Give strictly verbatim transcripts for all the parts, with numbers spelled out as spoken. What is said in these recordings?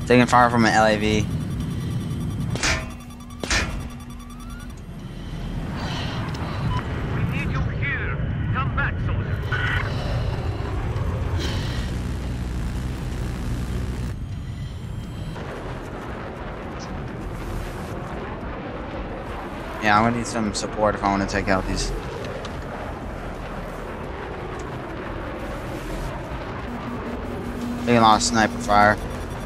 Taking fire from an L A V. We need you here. Come back, soldier. Yeah, I'm gonna need some support if I want to take out these. Taking a lot of sniper fire.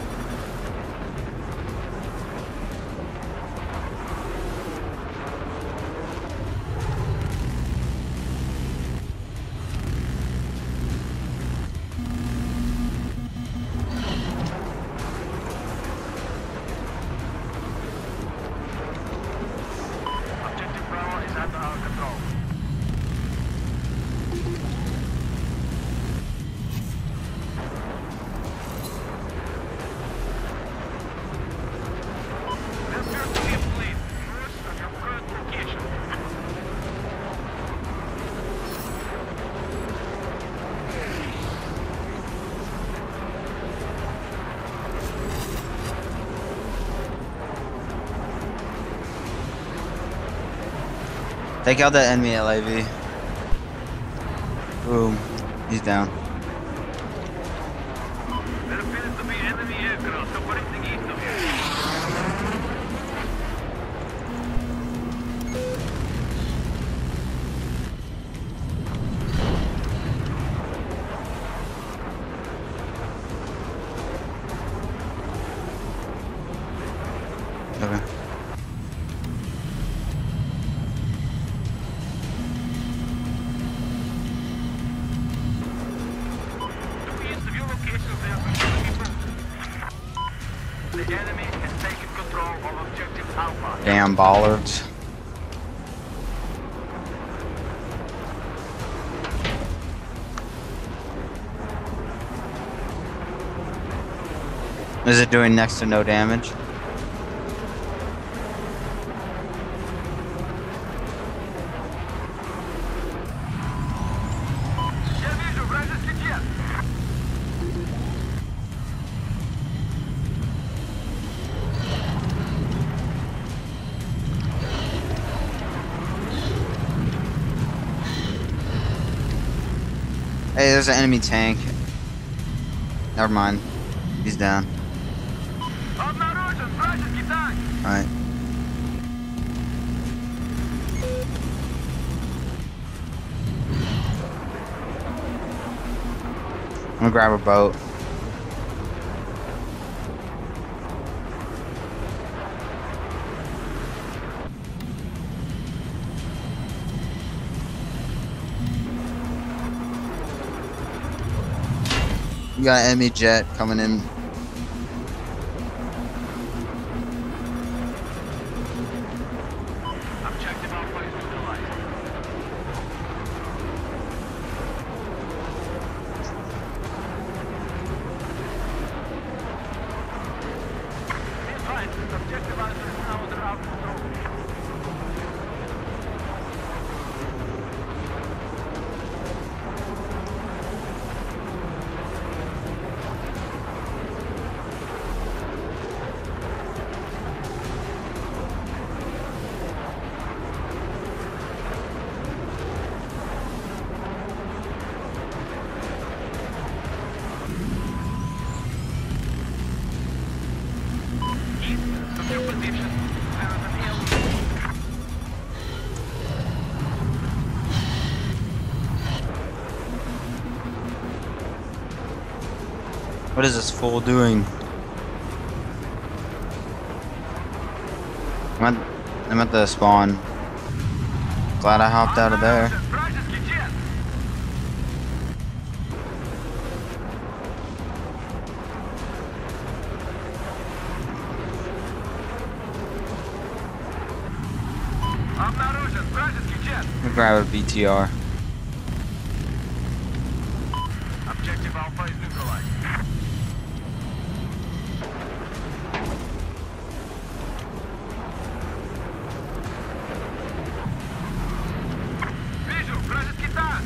Objective Bravo is under our control. There appears to be a plane north of your current location. Take out that enemy L A V. Boom. He's down. There appears to be enemy aircraft operating east of here. Okay. To the east of your location, there appears to be movement. The enemy has taken control of objective Alpha. Damn bollards. Is it doing next to no damage? Я вижу вражеский джет. Hey, there's an enemy tank. Never mind. He's down. Обнаружен вражеский танк. Alright. I'm gonna grab a boat. We got an enemy jet coming in. Objective Alpha is neutralized. Be advised, objective Alpha is now under our control. East of your position, there is an L E. What is this fool doing? I'm at, I'm at the spawn. Glad I hopped out of there. Вражеский джет. Обнаружен вражеский джет. I'm gonna grab a B T R. Objective Alpha is neutralized. Вижу вражеский танк.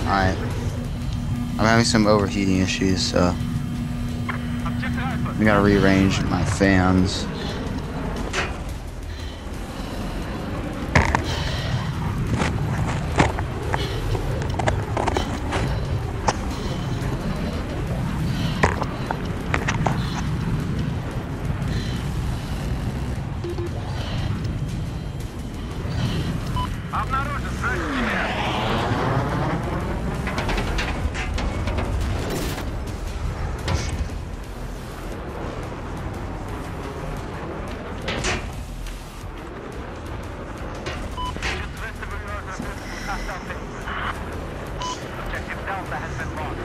Alright. I'm having some overheating issues, so I gotta rearrange my fans. Обнаружен вражеский враг. Objective Delta has been lost.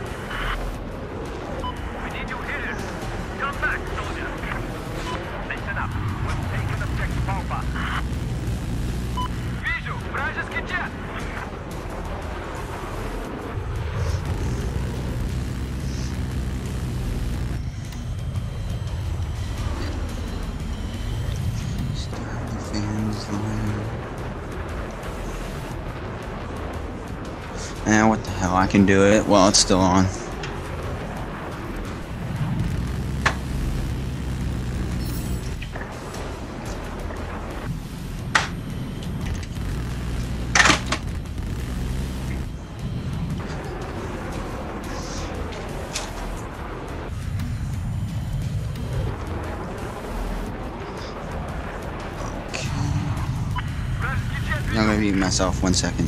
We need you here. Come back, soldier. Listen up. We've taken objective Alpha. Вижу! Вражеский jet! Start the fans line. Eh, what the hell? I can do it while it's still on. I'm gonna mute myself one second.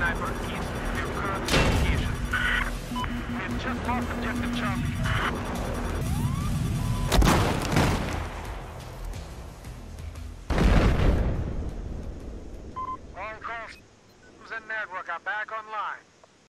sniper east of your current location. We have just lost objective Charlie.